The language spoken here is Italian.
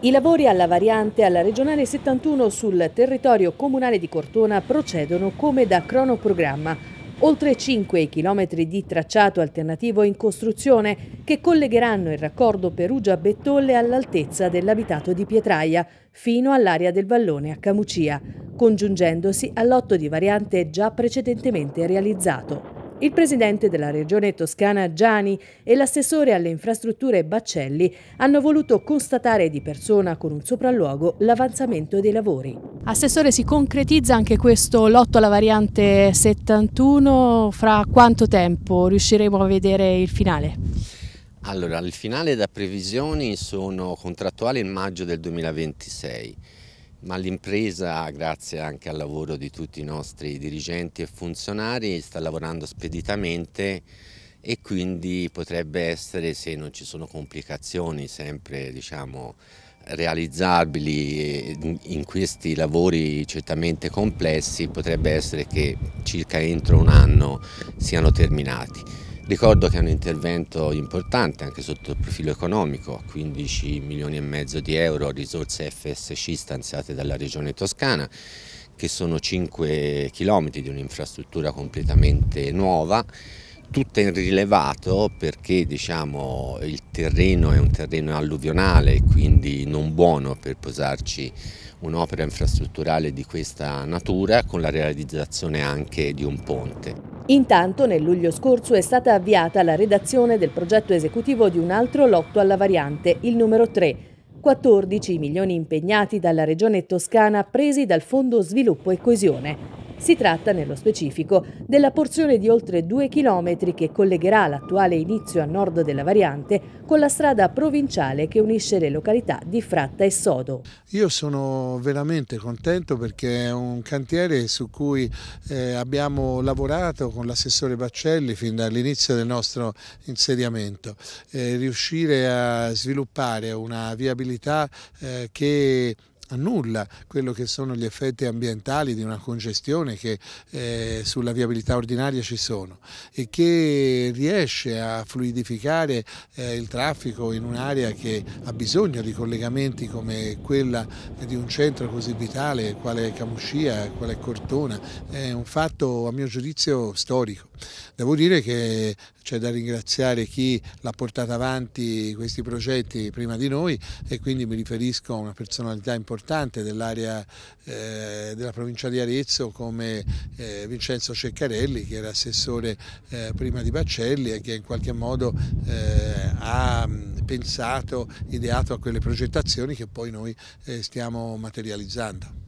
I lavori alla variante alla Regionale 71 sul territorio comunale di Cortona procedono come da cronoprogramma. Oltre 5 chilometri di tracciato alternativo in costruzione che collegheranno il raccordo Perugia-Bettolle all'altezza dell'abitato di Pietraia fino all'area del vallone a Camucia, congiungendosi al lotto di variante già precedentemente realizzato. Il presidente della regione toscana Giani e l'assessore alle infrastrutture Baccelli hanno voluto constatare di persona con un sopralluogo l'avanzamento dei lavori. Assessore, si concretizza anche questo lotto alla variante 71? Fra quanto tempo riusciremo a vedere il finale? Allora, il finale da previsioni sono contrattuali in maggio del 2026. Ma l'impresa, grazie anche al lavoro di tutti i nostri dirigenti e funzionari, sta lavorando speditamente e quindi potrebbe essere, se non ci sono complicazioni, sempre realizzabili in questi lavori certamente complessi, potrebbe essere che circa entro un anno siano terminati. Ricordo che è un intervento importante anche sotto il profilo economico, 15 milioni e mezzo di euro risorse FSC stanziate dalla Regione Toscana, che sono 5 chilometri di un'infrastruttura completamente nuova, tutta in rilevato perché il terreno è un terreno alluvionale e quindi non buono per posarci un'opera infrastrutturale di questa natura, con la realizzazione anche di un ponte. Intanto nel luglio scorso è stata avviata la redazione del progetto esecutivo di un altro lotto alla variante, il numero 3. 14 milioni impegnati dalla Regione Toscana presi dal Fondo Sviluppo e Coesione. Si tratta, nello specifico, della porzione di oltre 2 chilometri che collegherà l'attuale inizio a nord della variante con la strada provinciale che unisce le località di Fratta e Sodo. Io sono veramente contento perché è un cantiere su cui abbiamo lavorato con l'assessore Baccelli fin dall'inizio del nostro insediamento. Riuscire a sviluppare una viabilità che annulla quello che sono gli effetti ambientali di una congestione che sulla viabilità ordinaria ci sono e che riesce a fluidificare il traffico in un'area che ha bisogno di collegamenti come quella di un centro così vitale quale è Camucia, quale è Cortona. È un fatto a mio giudizio storico. Devo dire che c'è da ringraziare chi l'ha portato avanti questi progetti prima di noi e quindi mi riferisco a una personalità importante dell'area della provincia di Arezzo come Vincenzo Ceccarelli, che era assessore prima di Baccelli e che in qualche modo ha pensato, ideato a quelle progettazioni che poi noi stiamo materializzando.